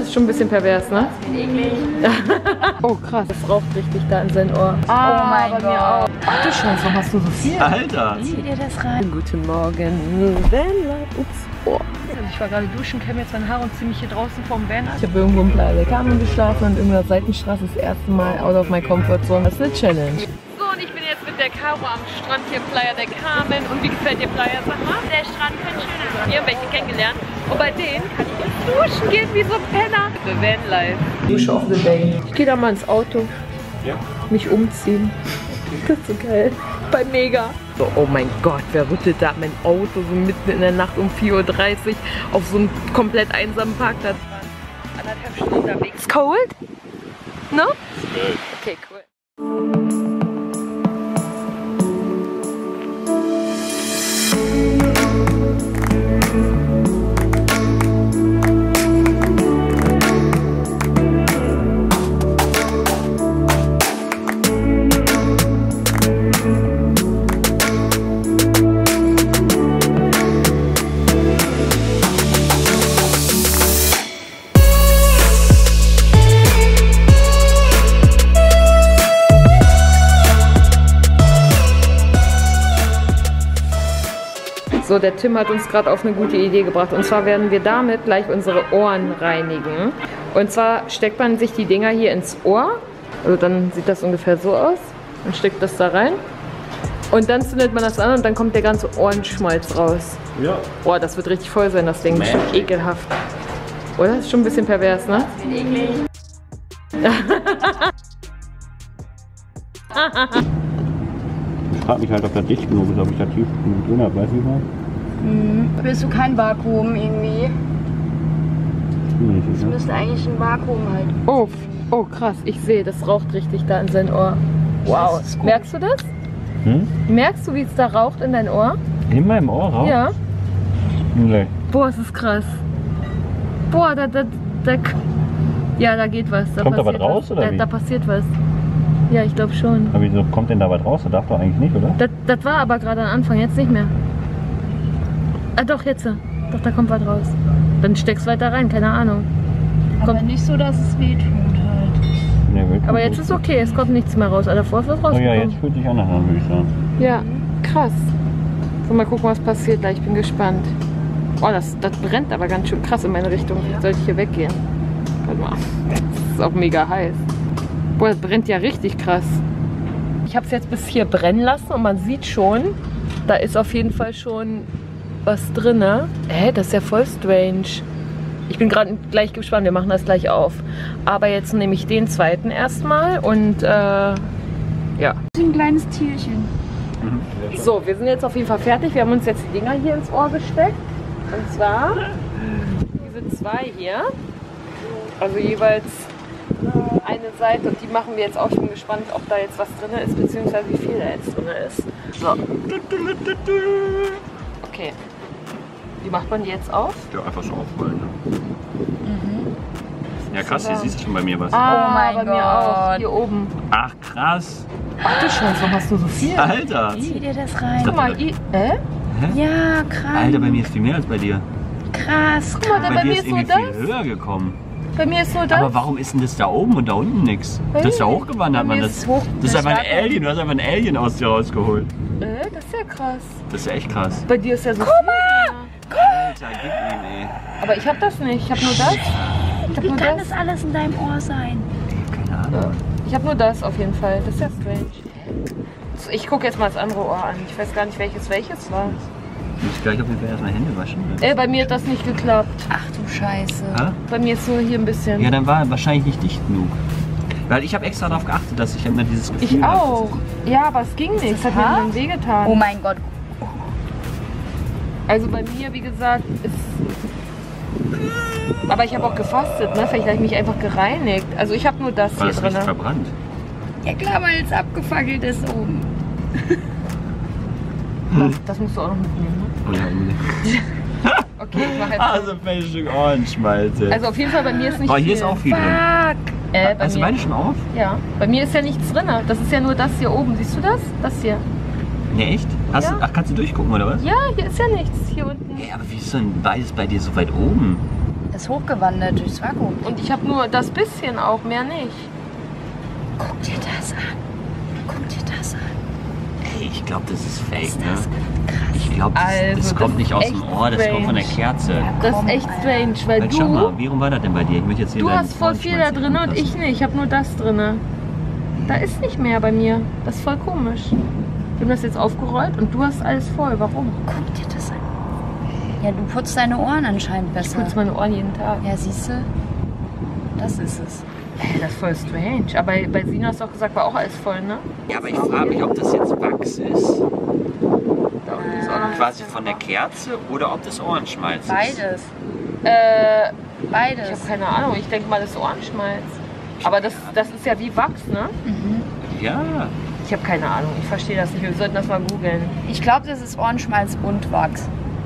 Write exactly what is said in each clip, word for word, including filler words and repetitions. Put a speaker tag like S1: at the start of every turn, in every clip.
S1: ist schon ein bisschen pervers, ne?
S2: Das ist eklig.
S1: Oh krass, das raucht richtig da in sein Ohr.
S2: Ah, oh mein Gott.
S1: Ach du Scheiße, warum hast du so viel?
S3: Alter!
S2: Zieh dir das rein.
S1: Guten Morgen, Vanlife. Ups. Oh. Ich war gerade duschen, kämme jetzt mein Haar und ziehe mich hier draußen vorm Van an. Ich habe irgendwo im Playa del Carmen geschlafen und in der Seitenstraße das erste Mal out of my comfort zone. Das ist eine Challenge. So, und ich bin jetzt mit der Caro am Strand hier Playa del Carmen. Und wie gefällt dir Playa, sag mal?
S2: Der Strand könnte schöner sein.
S1: Wir haben welche kennengelernt. Und bei denen kann ich jetzt duschen gehen wie so ein Penner. The Vanlife. Dusche of the day. Ich gehe da mal ins Auto.
S3: Ja.
S1: Mich umziehen. Das ist so geil. Bei Mega. So, oh mein Gott, wer rüttelt da mein Auto so mitten in der Nacht um vier Uhr dreißig auf so einem komplett einsamen Parkplatz? Anderthalb Stunden unterwegs. Cold? No? Okay, cool. So, der Tim hat uns gerade auf eine gute Idee gebracht. Und zwar werden wir damit gleich unsere Ohren reinigen. Und zwar steckt man sich die Dinger hier ins Ohr. Also dann sieht das ungefähr so aus. Man steckt das da rein. Und dann zündet man das an und dann kommt der ganze Ohrenschmalz raus.
S3: Ja.
S1: Boah, das wird richtig voll sein, das Ding. Das ist schon ekelhaft. Oder? Das ist schon ein bisschen pervers, ne?
S2: Das ist eklig.
S3: Ich frage mich halt, ob das dicht genug ist, ob ich da tief genug drin habe, weißt du mal?
S2: Hm. Willst du kein Vakuum irgendwie?
S3: Nee,
S2: Es müsste eigentlich ein Vakuum halt.
S1: Oh, oh krass, ich sehe, das raucht richtig da in sein Ohr. Wow. Merkst du das?
S3: Hm?
S1: Merkst du, wie es da raucht in dein Ohr?
S3: In meinem Ohr raus?
S1: Ja.
S3: Nee.
S1: Boah, es ist krass. Boah, da, da, da, ja, da geht was. Da
S3: Kommt da was
S1: passiert
S3: raus, oder
S1: da,
S3: wie?
S1: da passiert was. Ja, ich glaube schon.
S3: Aber wieso kommt denn da was raus? Das darf doch eigentlich nicht, oder?
S1: Das, das war aber gerade am Anfang, jetzt nicht mehr. Ah doch, jetzt. Doch, da kommt was raus. Dann steckst du weiter rein, keine Ahnung.
S2: Aber
S1: Kommt.
S2: nicht so, dass es wehtut halt.
S3: Nee, wirklich
S1: Aber jetzt
S3: nicht.
S1: ist okay, es kommt nichts mehr raus. Aber davor ist was
S3: Oh ja,
S1: rausgekommen.
S3: jetzt fühlt sich anders an, würde ich sagen.
S1: Ja, krass. So, mal gucken, was passiert da. Ich bin gespannt. Oh, das, das brennt aber ganz schön krass in meine Richtung. Sollte ich hier weggehen? Warte mal. Das ist auch mega heiß. Boah, das brennt ja richtig krass. Ich habe es jetzt bis hier brennen lassen und man sieht schon, da ist auf jeden Fall schon was drin. Hä, das ist ja voll strange. Ich bin gerade gleich gespannt, wir machen das gleich auf. Aber jetzt nehme ich den zweiten erstmal und äh, ja.
S2: Ein kleines Tierchen.
S1: So, wir sind jetzt auf jeden Fall fertig. Wir haben uns jetzt die Dinger hier ins Ohr gesteckt. Und zwar diese zwei hier. Also jeweils eine Seite. Und die machen wir jetzt auch. Ich bin gespannt, ob da jetzt was drin ist, beziehungsweise wie viel da jetzt drin ist. So. Okay. Wie macht man die jetzt auf?
S3: Ja, einfach so aufrollen. Ne? Mhm. Ja, krass, hier siehst du schon bei mir was.
S1: Ah,
S2: Oh mein
S1: bei mir auch.
S2: Gott.
S1: Hier oben.
S3: Ach, krass.
S1: Ach du Scheiße, warum hast du so viel?
S3: Alter.
S2: Zieh dir das rein.
S1: Guck mal, i äh?
S2: Ja, krass.
S3: Alter, bei mir ist viel mehr als bei dir.
S2: Krass.
S1: Guck mal, da
S3: Bei,
S1: bei
S3: dir
S1: mir
S3: ist
S1: ist so
S3: irgendwie
S1: das.
S3: viel höher gekommen.
S1: Bei mir ist so das.
S3: Aber warum ist denn das da oben und da unten nichts? Das ist ja hochgewandert,
S1: Bei
S3: Mann.
S1: mir
S3: Das,
S1: ist hoch-
S3: das ist
S1: das
S3: einfach ein
S1: war-
S3: Alien. Du hast einfach ein Alien aus dir rausgeholt.
S1: Äh, das ist ja krass.
S3: Das ist ja echt krass.
S1: Bei dir ist ja so
S2: Guck
S1: viel.
S2: mal.
S3: Alter, gib ihm, ey.
S1: Aber ich hab das nicht. Ich hab nur das. Ich hab
S2: Wie
S1: nur
S2: kann
S1: das.
S2: das alles in deinem Ohr sein?
S3: Keine Ahnung.
S1: Ich hab nur das auf jeden Fall. Das ist ja strange. So, ich gucke jetzt mal das andere Ohr an. Ich weiß gar nicht, welches welches war.
S3: Ich muss gleich auf jeden Fall erstmal Hände waschen.
S1: Äh, bei mir hat das nicht geklappt.
S2: Ach du Scheiße.
S3: Hä?
S1: Bei mir ist nur hier ein bisschen.
S3: Ja, dann war er wahrscheinlich nicht dicht genug. Weil ich habe extra darauf geachtet, dass ich immer dieses Gefühl
S1: Ich
S3: habe,
S1: auch. Ja, aber es ging nicht. Es hat mir
S2: hart?
S1: dann wehgetan.
S2: Oh mein Gott.
S1: Also bei mir, wie gesagt, ist. Aber ich habe auch gefastet, ne? Vielleicht habe ich mich einfach gereinigt. Also ich habe nur das
S3: War
S1: hier
S3: das richtig
S1: drin.
S3: verbrannt?
S2: Ja klar, weil es abgefackelt ist oben.
S1: Das, das musst du auch noch mitnehmen,
S3: Oh ja, unbedingt.
S1: ne? Okay, ich mach jetzt.
S3: Also ein Stück Ohrenschmalze.
S1: Also auf jeden Fall bei mir ist nicht
S3: Oh,
S1: viel.
S3: hier ist auch viel drin.
S2: Fuck.
S1: Äh, bei
S3: Hast du
S1: mir.
S3: beide schon auf?
S1: Ja, bei mir ist ja nichts drin. Das ist ja nur das hier oben. Siehst du das? Das hier.
S3: Ne, echt? Hast
S1: Ja.
S3: du, ach, kannst du durchgucken, oder was?
S1: Ja, hier ist ja nichts. Hier unten.
S3: Hey, aber wie ist denn beides bei dir so weit oben?
S2: Ist hochgewandert durchs Vakuum.
S1: Und ich habe nur das bisschen auch, mehr nicht.
S2: Guck dir das an. Guck dir das an.
S3: Ey, ich glaube, das ist fake,
S2: Ist
S3: ne?
S2: das krass.
S3: Ich glaube, das,
S1: Also,
S3: das
S1: das
S3: kommt
S1: ist
S3: nicht aus dem
S1: echt
S3: Ohr, das kommt von der
S1: strange.
S3: Kerze.
S1: Das
S2: Komm,
S1: ist echt
S2: Alter.
S1: strange, weil
S3: Weil schau mal,
S1: du,
S3: wie rum war das denn bei dir? Ich möchte jetzt hier
S1: du
S3: deinen
S1: hast voll viel da
S3: Ohrenschmalz
S1: drin und
S3: anfassen.
S1: ich nicht. Ich habe nur das drin. Da ist nicht mehr bei mir. Das ist voll komisch. Wir haben das jetzt aufgerollt und du hast alles voll. Warum?
S2: Guck dir das an. Ja, du putzt deine Ohren anscheinend
S1: Ich
S2: besser.
S1: putze meine Ohren jeden Tag.
S2: Ja, siehst du? Das ist es.
S1: Ey, das ist voll strange. Aber bei Sina hast du auch gesagt, war auch alles voll, ne?
S3: Ja, aber ich frage mich, ob das jetzt Wachs ist,
S1: Da unten ist auch noch
S3: quasi von der Kerze, oder ob das Ohrenschmalz ist.
S2: Beides.
S1: Äh, ich
S2: Beides.
S1: habe keine Ahnung. Ich denke mal, das ist Ohrenschmalz. Aber das, das ist ja wie Wachs, ne?
S2: Mhm.
S3: Ja.
S1: Ich habe keine Ahnung. Ich verstehe das nicht. Wir sollten das mal googeln.
S2: Ich glaube, das ist Ohrenschmalz und Wachs.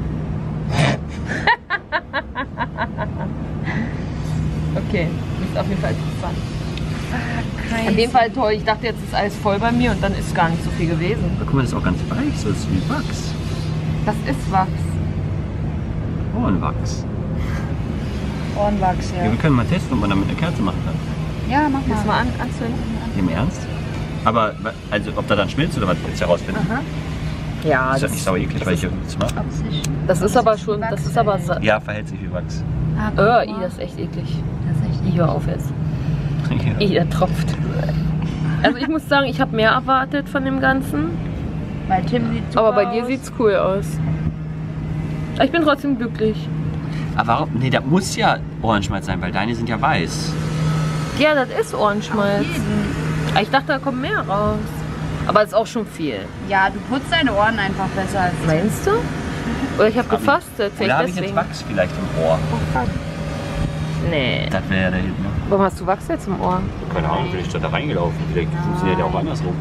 S1: Okay, das ist auf jeden Fall interessant.
S2: Crazy.
S1: In dem Fall toll. Ich dachte, jetzt ist alles voll bei mir und dann ist gar nicht so viel gewesen.
S3: Aber guck mal, das ist auch ganz weich, so ist wie Wachs.
S1: Das ist Wachs.
S3: Ohrenwachs.
S2: Ohrenwachs,
S3: Ja,
S2: ja.
S3: wir können mal testen, ob man damit eine Kerze machen kann.
S2: Ja, mach
S1: Jetzt
S2: mal.
S1: mal an, anzünden.
S3: Im Ernst? Aber, also, ob da dann schmilzt oder was, willst du herausfinden?
S1: Aha. Ja,
S3: Ist das nicht sauer eklig, weil ich hier nichts mache?
S2: Ob sich,
S1: das ist aber schon,
S2: Wachs
S1: das ist aber...
S2: verhält.
S1: sa-
S3: Ja, verhält sich wie Wachs.
S2: Ah, guck
S1: Äh,
S2: mal.
S1: i, das ist echt eklig.
S2: Das ist echt
S1: I, hör auf jetzt.
S3: Ja.
S1: I, der tropft. Also ich muss sagen, ich habe mehr erwartet von dem Ganzen.
S2: Bei Tim sieht super
S1: Aber bei dir
S2: aus.
S1: sieht's cool aus. Ich bin trotzdem glücklich.
S3: Aber warum? Nee, da muss ja Ohrenschmalz sein, weil deine sind ja weiß.
S1: Ja, das ist Ohrenschmalz.
S2: Jeden.
S1: Ich dachte, da kommt mehr raus. Aber es ist auch schon viel.
S2: Ja, du putzt deine Ohren einfach besser als ich.
S1: Meinst du? Oder ich habe gefastet,
S3: Oder
S1: vielleicht
S3: habe ich jetzt
S1: deswegen.
S3: Wachs vielleicht im Ohr?
S1: Nee.
S3: Das wäre ja der Hit, ne?
S1: Warum hast du Wachs jetzt im Ohr?
S3: Keine Ahnung, bin ich da reingelaufen. Vielleicht funktioniert ja auch andersrum.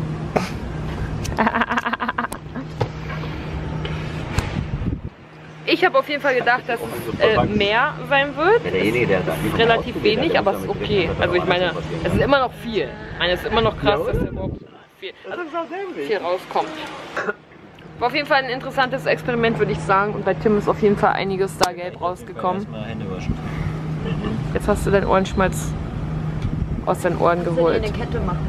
S1: Ich habe auf jeden Fall gedacht, dass es äh, mehr sein wird.
S3: derjenige, der da
S1: Relativ wenig, aber es ist okay. Also ich meine, es ist immer noch viel. Ich meine, es ist immer noch krass, dass da überhaupt viel, also viel rauskommt. War auf jeden Fall ein interessantes Experiment, würde ich sagen. Und bei Tim ist auf jeden Fall einiges da gelb rausgekommen.
S3: Erstmal Hände waschen.
S1: Jetzt hast du deinen Ohrenschmalz aus deinen Ohren geholt.
S2: Kette machen.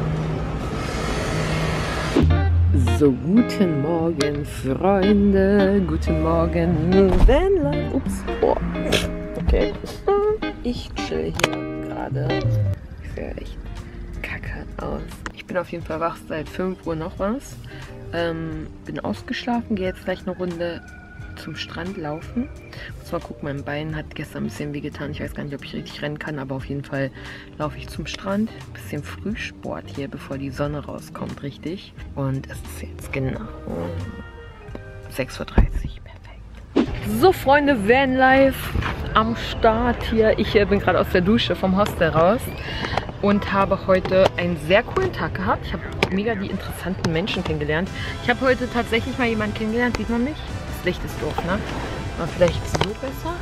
S1: So, guten Morgen, Freunde. Guten Morgen, Vanlife. Ups. Oh. Okay. Ich chill hier gerade. Ich sehe echt kacke aus. Ich bin auf jeden Fall wach seit fünf Uhr noch was. Ähm, bin ausgeschlafen, gehe jetzt gleich eine Runde zum Strand laufen. Muss mal gucken, mein Bein hat gestern ein bisschen wehgetan. Ich weiß gar nicht, ob ich richtig rennen kann, aber auf jeden Fall laufe ich zum Strand. Bisschen Frühsport hier, bevor die Sonne rauskommt, richtig. Und es ist jetzt genau sechs Uhr dreißig. Perfekt. So, Freunde, Vanlife am Start hier. Ich äh, bin gerade aus der Dusche vom Hostel raus und habe heute einen sehr coolen Tag gehabt. Ich habe mega die interessanten Menschen kennengelernt. Ich habe heute tatsächlich mal jemanden kennengelernt, sieht man mich? Das Licht ist doof, ne? Aber vielleicht so besser?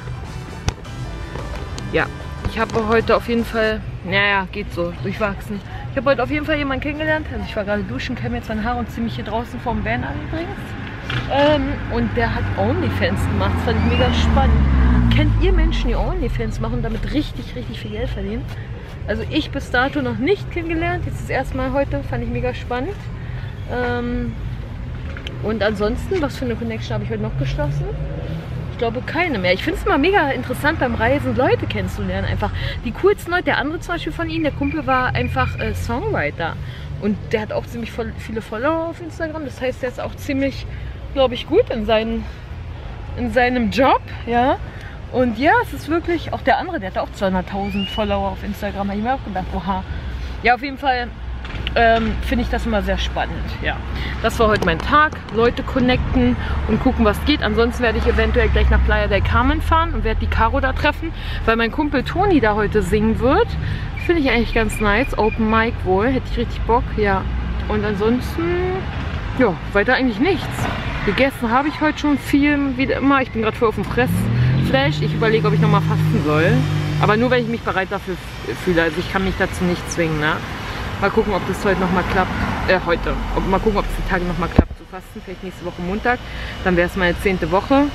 S1: Ja, ich habe heute auf jeden Fall, naja, geht so, durchwachsen. Ich habe heute auf jeden Fall jemanden kennengelernt. Also ich war gerade duschen, käme jetzt mein Haar und ziehe mich hier draußen vorm Van an übrigens. Ähm, und der hat Onlyfans gemacht. Das fand ich mega spannend. Kennt ihr Menschen, die Onlyfans machen und damit richtig, richtig viel Geld verdienen? Also ich bis dato noch nicht kennengelernt. Jetzt das erste Mal heute, fand ich mega spannend. Ähm, und ansonsten, was für eine Connection habe ich heute noch geschlossen? Ich glaube keine mehr. Ich finde es immer mega interessant beim Reisen, Leute kennenzulernen. Einfach die coolsten Leute. Der andere zum Beispiel von ihnen, der Kumpel war einfach äh, Songwriter. Und der hat auch ziemlich voll, viele Follower auf Instagram. Das heißt, der ist auch ziemlich, glaube ich, gut in, seinen, in seinem Job. Ja. Und ja, es ist wirklich, auch der andere, der hat auch zweihunderttausend Follower auf Instagram. Habe ich mir auch gedacht, oha. Ja, auf jeden Fall ähm, finde ich das immer sehr spannend. Ja, das war heute mein Tag. Leute connecten und gucken, was geht. Ansonsten werde ich eventuell gleich nach Playa del Carmen fahren und werde die Caro da treffen, weil mein Kumpel Toni da heute singen wird. Finde ich eigentlich ganz nice. Open Mic wohl. Hätte ich richtig Bock. Ja. Und ansonsten, ja, weiter eigentlich nichts. Gegessen habe ich heute schon viel, wie immer. Ich bin gerade voll auf dem Fressflash. Ich überlege, ob ich nochmal fasten soll. Aber nur, wenn ich mich bereit dafür fühle. Also ich kann mich dazu nicht zwingen, ne? Mal gucken, ob das heute nochmal klappt. Äh, heute. Ob, mal gucken, ob es die Tage nochmal klappt zu fasten. Vielleicht nächste Woche Montag. Dann wäre es meine zehnte Woche.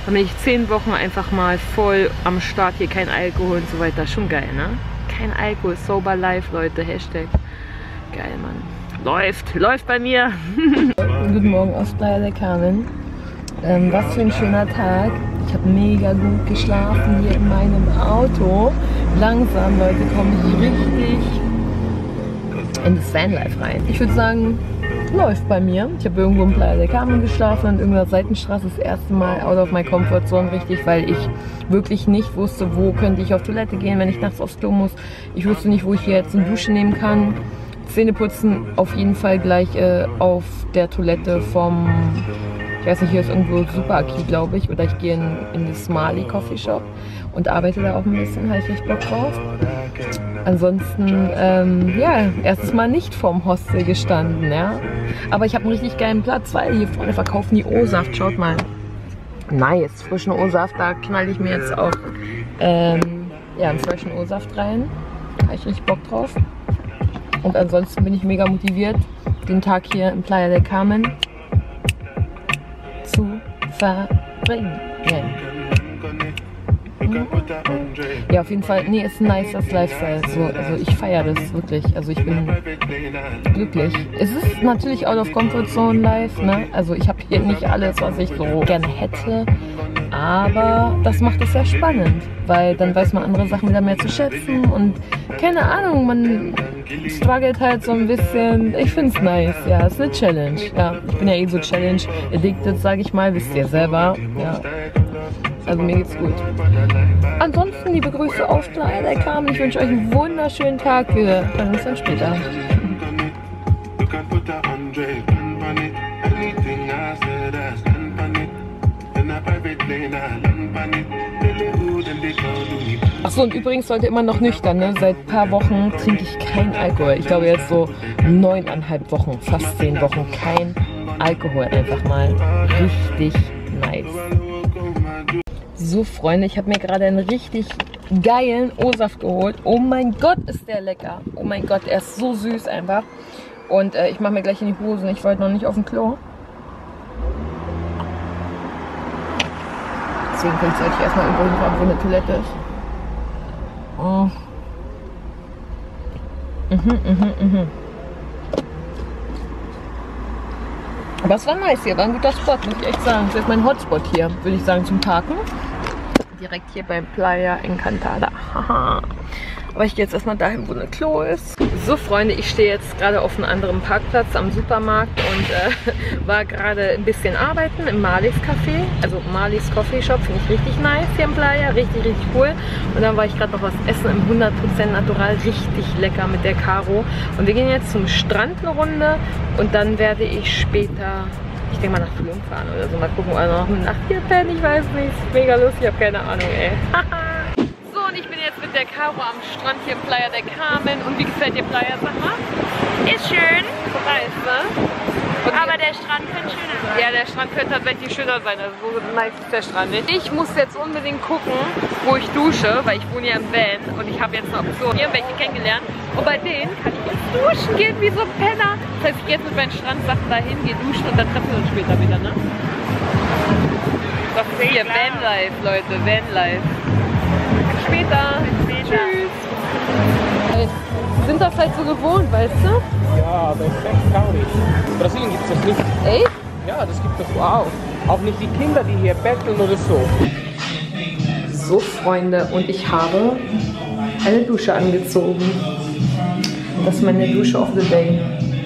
S1: Dann bin ich zehn Wochen einfach mal voll am Start, hier kein Alkohol und so weiter. Schon geil, ne? Kein Alkohol, sober life, Leute, Hashtag. Geil, Mann. Läuft, läuft bei mir. Guten Morgen aus Playa del Carmen. Ähm, was für ein schöner Tag. Ich habe mega gut geschlafen hier in meinem Auto. Langsam, Leute, komme ich richtig in das Vanlife rein. Ich würde sagen, läuft bei mir. Ich habe irgendwo in Playa del Carmen geschlafen und in irgendeiner Seitenstraße das erste Mal out of my comfort zone richtig, weil ich wirklich nicht wusste, wo könnte ich auf Toilette gehen, wenn ich nachts aufs Klo muss. Ich wusste nicht, wo ich hier jetzt eine Dusche nehmen kann. Zähne putzen auf jeden Fall gleich äh, auf der Toilette vom, ich weiß nicht, hier ist irgendwo Super Aki, glaube ich, oder ich gehe in, in das Mali Coffee Shop und arbeite da auch ein bisschen, habe ich echt Bock drauf. Ansonsten, ähm, ja, erstes Mal nicht vorm Hostel gestanden, ja. Aber ich habe einen richtig geilen Platz, weil hier vorne verkaufen die O-Saft, schaut mal. Nice, frischen O-Saft, da knall ich mir jetzt auch ähm, ja, einen frischen O-Saft rein. Da habe ich richtig Bock drauf. Und ansonsten bin ich mega motiviert, den Tag hier in Playa del Carmen zu verbringen. Ja, auf jeden Fall, nee, ist ein nices Lifestyle. So, also ich feiere das wirklich. Also ich bin glücklich. Es ist natürlich out of comfort zone life, ne? Also ich habe hier nicht alles, was ich so gerne hätte. Aber das macht es sehr spannend, weil dann weiß man andere Sachen wieder mehr zu schätzen und keine Ahnung, man struggelt halt so ein bisschen. Ich finde es nice, ja, es ist eine Challenge. Ja, ich bin ja eh so Challenge addicted, sage ich mal, wisst ihr selber. Ja. Also mir geht's gut. Ansonsten liebe Grüße auf Playa del Carmen. Ich wünsche euch einen wunderschönen Tag. Wir hören uns dann später. Achso, und übrigens sollte immer noch nüchtern, ne? Seit ein paar Wochen trinke ich keinen Alkohol. Ich glaube jetzt so neuneinhalb Wochen, fast zehn Wochen kein Alkohol. Einfach mal richtig nice. So, Freunde, ich habe mir gerade einen richtig geilen O-Saft geholt. Oh mein Gott, ist der lecker. Oh mein Gott, er ist so süß einfach. Und äh, ich mache mir gleich in die Hosen. Ich wollte noch nicht auf dem Klo. Deswegen sollte ich erstmal irgendwo hinfahren, wo eine Toilette ist. Oh. Mhm, mhm, mhm. Aber es war nice hier, war ein guter Spot, muss ich echt sagen. Das ist mein Hotspot hier, würde ich sagen, zum Parken. Direkt hier beim Playa Encantada. Haha. Aber ich gehe jetzt erstmal dahin, wo eine Klo ist. So, Freunde, ich stehe jetzt gerade auf einem anderen Parkplatz am Supermarkt und äh, war gerade ein bisschen arbeiten im Malis Café. Also Malis Coffee Shop, finde ich richtig nice hier im Playa. Richtig, richtig cool. Und dann war ich gerade noch was essen im hundert Prozent Natural. Richtig lecker mit der Caro. Und wir gehen jetzt zum Strand eine Runde und dann werde ich später, ich denke mal, nach Tulum fahren oder so. Mal gucken, oder noch eine Nacht hier pennen. Ich weiß nicht. Ist mega lustig. Ich habe keine Ahnung, ey. So, und ich bin jetzt mit der Caro am Strand hier in Playa del Carmen. Und wie gefällt dir Playa, sag mal?
S2: Ist schön,
S1: Nice, ne? Und
S2: aber der Strand könnte schöner sein.
S1: ja, der Strand könnte tatsächlich schöner sein. Also so nice ist der Strand nicht. Ich muss jetzt unbedingt gucken, wo ich dusche, weil ich wohne ja im Van und ich habe jetzt eine Option. Hier welche kennengelernt. Und bei denen kann ich jetzt duschen gehen wie so ein Penner. Das heißt, ich gehe jetzt mit meinen Strandsachen dahin, gehe duschen und dann treffen wir uns später wieder, ne? Das ist hier Vanlife, Leute, Vanlife. Bis später.
S2: Bis später.
S1: Tschüss. Wir sind das halt so gewohnt, weißt du?
S4: Ja, aber es ist echt traurig. In Brasilien gibt es das nicht.
S1: Echt?
S4: Ja, das gibt es.
S1: Wow.
S4: Auch nicht die Kinder, die hier betteln oder so.
S1: So, Freunde, und ich habe eine Dusche angezogen. Das ist meine Dusche of the day.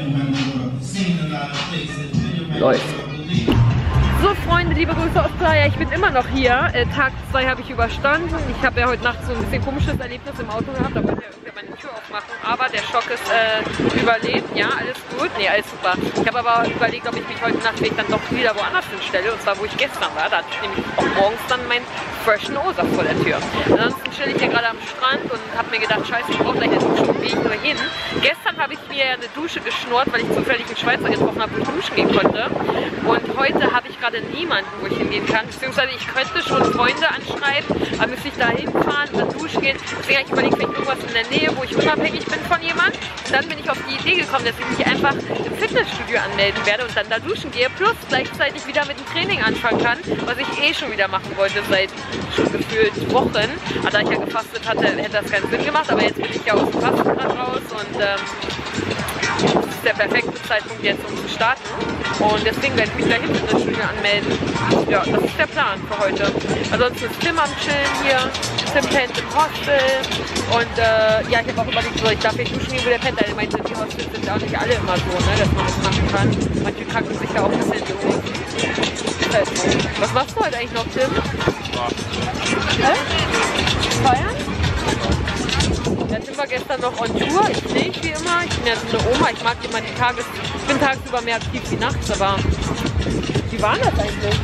S1: Läuft. So, Freunde, liebe Grüße aus Playa. Ich bin immer noch hier. Äh, Tag zwei habe ich überstanden. Ich habe ja heute Nacht so ein bisschen komisches Erlebnis im Auto gehabt. Da wollte ja irgendwer meine Tür aufmachen. Aber der Schock ist äh, überlebt. Ja, alles gut. Nee, alles super. Ich habe aber überlegt, ob ich mich heute Nacht dann doch wieder woanders hinstelle. Und zwar, wo ich gestern war. Da hatte ich nämlich auch morgens dann meinen freshen O-Saft vor der Tür. Ansonsten chill ich hier gerade am Strand und habe mir gedacht, scheiße, ich brauche gleich eine Dusche. Und gehe ich nur hin. Gestern habe ich mir eine Dusche geschnurrt, weil ich zufällig einen Schweizer getroffen habe, wo ich duschen gehen konnte. Und heute habe ich gerade niemanden, wo ich hingehen kann. Beziehungsweise ich könnte schon Freunde anschreiben, aber müsste ich da hinfahren, dann duschen gehen. Deswegen habe ich überlegt, vielleicht irgendwas in der Nähe, wo ich unabhängig bin von jemandem. Und dann bin ich auf die Idee gekommen, dass ich mich einfach im Fitnessstudio anmelden werde und dann da duschen gehe. Plus gleichzeitig wieder mit dem Training anfangen kann, was ich eh schon wieder machen wollte seit schon gefühlt Wochen. Aber da ich ja gefastet hatte, hätte das keinen Sinn gemacht. Aber jetzt bin ich ja aus dem Fasten gerade raus und ähm, das ist der perfekte Zeitpunkt jetzt, um zu starten. Und deswegen werde ich mich gleich im Fitnessstudio anmelden. Ja, das ist der Plan für heute. Ansonsten ist Tim am Chillen hier. Tim pennt im Hostel. Und äh, ja, ich habe auch überlegt, so, ich darf nicht duschen, wie der pennt. Er meinte, die Hostels sind ja auch nicht alle immer so, ne, dass man das machen kann. Manche kacken sich ja auch ein bisschen so. Was machst du heute eigentlich noch, Tim? Hä? Feiern? Ja, Tim war gestern noch on Tour. Ich nicht wie immer. Ich bin ja so eine Oma. Ich mag immer die Tages... Ich bin tagsüber mehr aktiv wie nachts, aber... Wie war das eigentlich?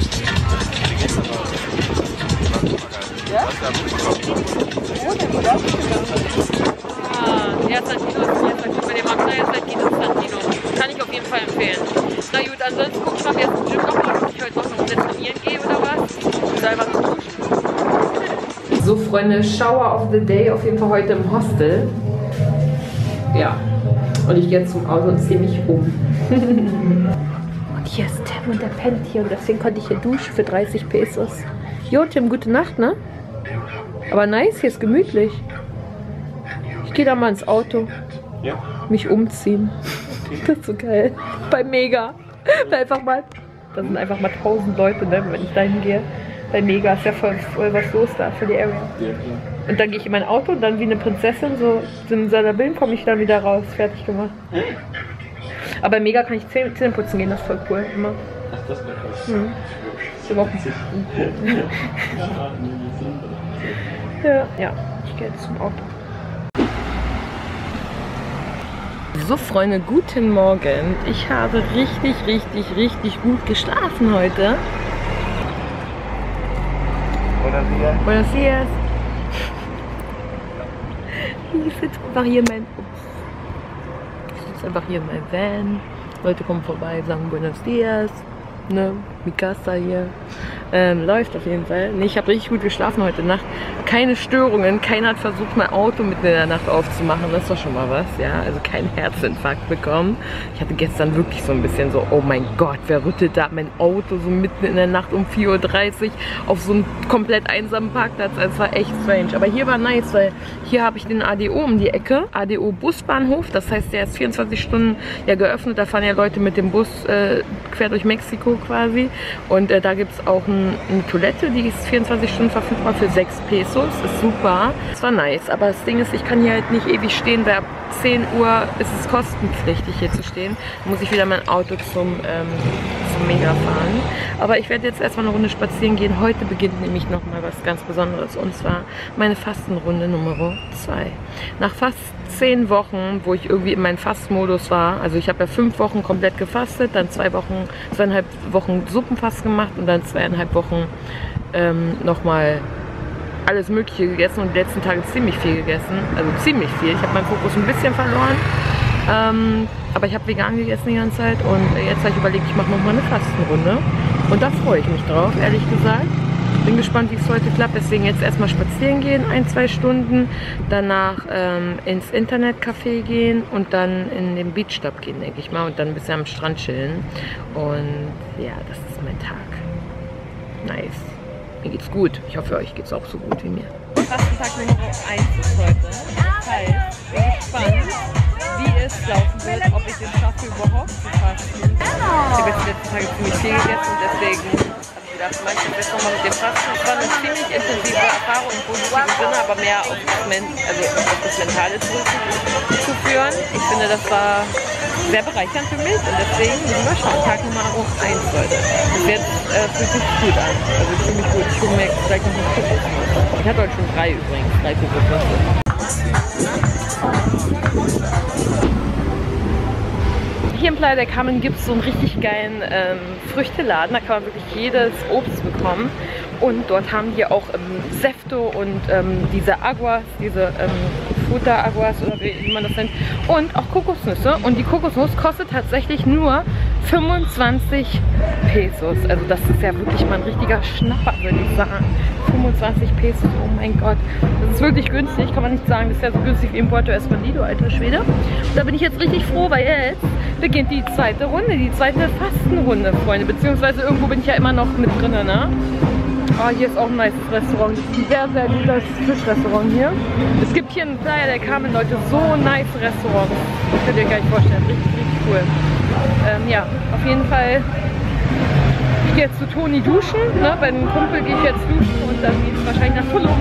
S1: Ja? Oh, der wurde ausgegangen. Ah, er ist Santino. Er ist Santino. Bei dem Magna ist Santino. Santino. Kann ich auf jeden Fall empfehlen. Na gut, ansonsten guck ich mal, wie es im Gym noch macht. Ob ich heute noch eine Runde trainieren gehe oder was. Oder einfach nur duschen. So Freunde, Shower of the Day auf jeden Fall heute im Hostel. Ja. Und ich gehe jetzt zum Auto und ziehe mich um. Und hier ist Tim und der pennt hier und deswegen konnte ich hier duschen für dreißig Pesos. Jo Tim, gute Nacht, ne? Aber nice, hier ist gemütlich. Ich gehe da mal ins Auto. Ja. Mich umziehen. Okay. Das ist so geil. Bei Mega. Da einfach mal, da sind einfach mal tausend Leute, ne, wenn ich da hingehe. Bei Mega ist ja voll, voll was los da für die Area. Ja, und dann gehe ich in mein Auto und dann wie eine Prinzessin, so in seiner Bild komme ich dann wieder raus, fertig gemacht. Aber bei Mega kann ich Zähne putzen gehen, das ist voll cool, immer. Ach, das wäre cool. Mhm. Überhaupt nicht. Ja, ja, ich gehe jetzt zum Auto. So Freunde, guten Morgen. Ich habe richtig, richtig, richtig gut geschlafen heute. Buenos dias. Buenos dias. Ich sitze einfach hier in mein... Ich sitze einfach hier in meinem Van. Leute kommen vorbei, sagen Buenos dias. Ne, Mikasa hier. Ähm, läuft auf jeden Fall. Nee, ich habe richtig gut geschlafen heute Nacht. Keine Störungen. Keiner hat versucht, mein Auto mitten in der Nacht aufzumachen. Das ist doch schon mal was, ja. Also kein Herzinfarkt bekommen. Ich hatte gestern wirklich so ein bisschen so, oh mein Gott, wer rüttelt da mein Auto so mitten in der Nacht um vier Uhr dreißig auf so einen komplett einsamen Parkplatz. Also es war echt strange. Aber hier war nice, weil hier habe ich den A D O um die Ecke. A D O Busbahnhof. Das heißt, der ist vierundzwanzig Stunden ja geöffnet. Da fahren ja Leute mit dem Bus äh, quer durch Mexiko quasi. Und äh, da gibt es auch ein eine Toilette, die ist vierundzwanzig Stunden verfügbar für sechs Pesos. Ist super. Das war nice. Aber das Ding ist, ich kann hier halt nicht ewig stehen, weil ab zehn Uhr ist es kostenpflichtig hier zu stehen. Da muss ich wieder mein Auto zum, ähm, zum Mega fahren. Aber ich werde jetzt erstmal eine Runde spazieren gehen. Heute beginnt nämlich nochmal was ganz Besonderes. Und zwar meine Fastenrunde Nummer zwei. Nach fast zehn Wochen, wo ich irgendwie in meinem Fastmodus war, also ich habe ja fünf Wochen komplett gefastet, dann zwei Wochen, zweieinhalb Wochen Suppenfast gemacht und dann zweieinhalb Wochen ähm, nochmal alles Mögliche gegessen und die letzten Tage ziemlich viel gegessen, also ziemlich viel. Ich habe meinen Fokus ein bisschen verloren, ähm, aber ich habe vegan gegessen die ganze Zeit und jetzt habe ich überlegt, ich mache nochmal eine Fastenrunde und da freue ich mich drauf, ehrlich gesagt. Bin gespannt, wie es heute klappt, deswegen jetzt erstmal spazieren gehen, ein, zwei Stunden, danach ähm, ins Internetcafé gehen und dann in den Beachstop gehen, denke ich mal, und dann ein bisschen am Strand chillen. Und ja, das ist mein Tag. Nice. Mir geht's gut. Ich hoffe, euch geht's auch so gut wie mir. Fastentag Nummer eins ist heute. Das heißt, ich bin gespannt, wie es laufen wird, ob ich es schaffe, überhaupt zu fasten. Ich habe jetzt die letzten Tage ziemlich viel gegessen, deswegen das meinte ich jetzt nochmal mit dem Fasten. Es war eine ziemlich intensive Erfahrung im positiven Sinne, aber mehr auf das, Men also auf das Mentale zurückzuführen. Ich finde, das war sehr bereichernd für mich und deswegen müssen wir schauen. Tag Nummer eins, Leute. Bis jetzt äh, fühlt sich gut an. Also ich fühle mich gut. Ich hole mir gleich noch einen Kokosnuss. Ich hatte heute schon drei übrigens. Drei Kokosnüsse. Hier im Playa del Carmen gibt es so einen richtig geilen ähm, Früchteladen. Da kann man wirklich jedes Obst bekommen. Und dort haben die auch ähm, Säfte und ähm, diese Aguas, diese ähm, Fruta Aguas oder wie man das nennt. Und auch Kokosnüsse. Und die Kokosnuss kostet tatsächlich nur fünfundzwanzig Pesos. Also das ist ja wirklich mal ein richtiger Schnapper, würde ich sagen. fünfundzwanzig Pesos, oh mein Gott. Das ist wirklich günstig, kann man nicht sagen. Das ist ja so günstig wie in Puerto Escondido, alter Schwede. Und da bin ich jetzt richtig froh, weil jetzt beginnt die zweite Runde, die zweite Fastenrunde, Freunde. Beziehungsweise irgendwo bin ich ja immer noch mit drin, ne? Oh, hier ist auch ein nice Restaurant. Das ist ein sehr, sehr gutes Fischrestaurant hier. Es gibt hier in Playa del Carmen, Leute, so nice Restaurants. Das könnt ihr euch gar nicht vorstellen. Richtig, richtig cool. Ähm, ja, auf jeden Fall. Ich gehe jetzt zu Toni duschen. Ne? Bei einem Kumpel gehe ich jetzt duschen und dann geht es wahrscheinlich nach Tulum.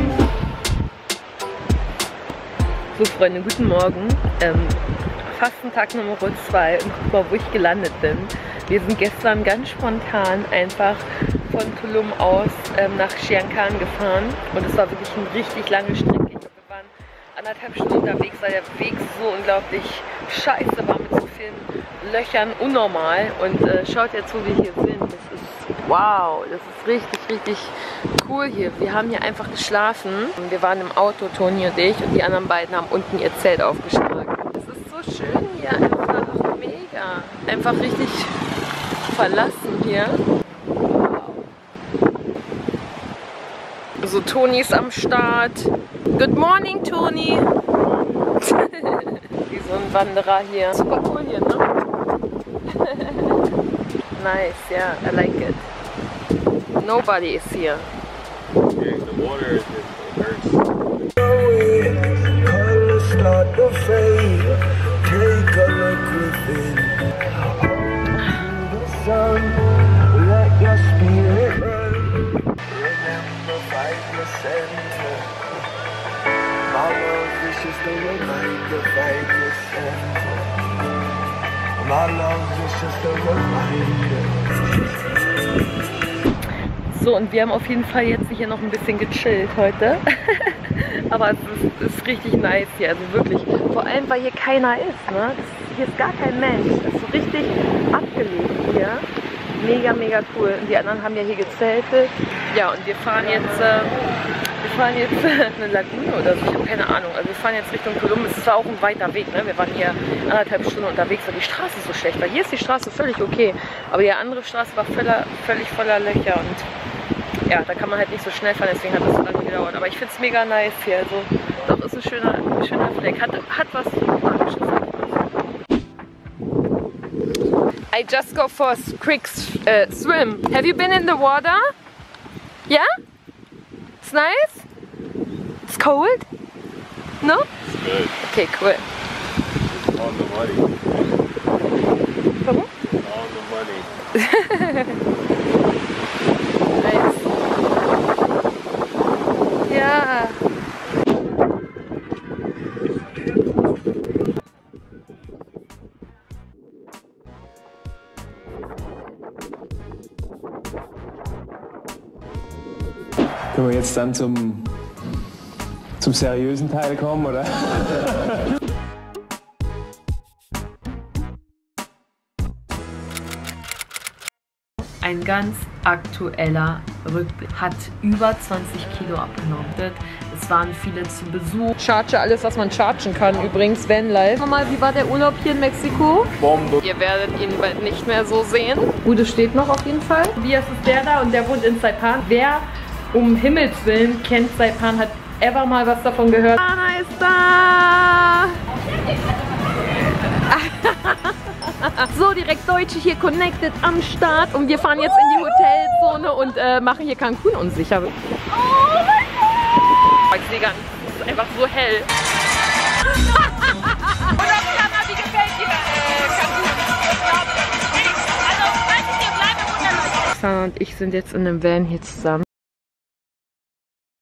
S1: So, Freunde, guten Morgen. Ähm, Fastentag Nummer zwei. Und guck mal, wo ich gelandet bin. Wir sind gestern ganz spontan einfach von Tulum aus ähm, nach Siangkan gefahren und es war wirklich eine richtig lange Strecke. Ich glaube, wir waren anderthalb Stunden unterwegs, weil der Weg so unglaublich scheiße war mit so vielen Löchern, unnormal. Und äh, schaut jetzt, wo wir hier sind. Das ist wow, das ist richtig, richtig cool hier. Wir haben hier einfach geschlafen. Wir waren im Auto, Toni und ich, und die anderen beiden haben unten ihr Zelt aufgeschlagen. Es ist so schön hier, einfach mega. Einfach richtig verlassen hier. So, Toni ist am Start. Good morning, Toni. Wie so ein Wanderer hier. Super cool hier, ne? Nice, yeah, I like it. Nobody is here.
S3: Okay, the water is hurts.
S5: Take a look within. The sun, let your spirit run. Remember, find the center. My love is just a reminder, find the center. My love is just a reminder.
S1: So, und wir haben auf jeden Fall jetzt hier noch ein bisschen gechillt heute. Aber es ist, ist richtig nice hier, also wirklich. Vor allem, weil hier keiner ist, ne? Das, hier ist gar kein Mensch. Das ist so richtig abgelegen hier. Mega, mega cool. Und die anderen haben ja hier gezeltet. Ja, und wir fahren jetzt, äh, wir fahren jetzt äh, eine Lagune oder so. Ich habe keine Ahnung. Also wir fahren jetzt Richtung Tulum. Es ist zwar auch ein weiter Weg, ne? Wir waren hier anderthalb Stunden unterwegs, weil die Straße ist so schlecht. Weil hier ist die Straße völlig okay. Aber die andere Straße war voller, völlig voller Löcher. Und ja, da kann man halt nicht so schnell fahren, deswegen hat das so lange gedauert. Aber ich finde es mega nice hier. Also, doch, ist ein schöner, ein schöner Fleck. Hat, hat was Magisches. I just go for a quick uh, swim. Have you been in the water? Yeah? It's nice? It's cold? No?
S3: It's good.
S1: Okay, cool.
S3: All the money.
S1: Warum?
S3: All the money.
S1: Nice. Ja.
S6: Können wir jetzt dann zum, zum seriösen Teil kommen, oder?
S1: Ein ganz aktueller Rückblick. Hat über zwanzig Kilo abgenommen. Es waren viele zu Besuch. Charge alles, was man chargen kann. Übrigens, Vanlife. Nochmal, wie war der Urlaub hier in Mexiko?
S3: Bombe.
S1: Ihr werdet ihn bald nicht mehr so sehen. Ude steht noch auf jeden Fall. Tobias ist der da und der wohnt in Saipan. Wer um Himmels Willen kennt Saipan, hat ever mal was davon gehört. Anna ist da! So, direkt Deutsche hier connected am Start und wir fahren jetzt in die Hotelzone und äh, machen hier Cancun unsicher. Oh mein Gott! Ich sehe gar nicht, es ist einfach so hell. Und das Kamera, wie gefällt dir äh, Cancun? Also, falls ihr bleibt, wunderlich. Sana und ich sind jetzt in einem Van hier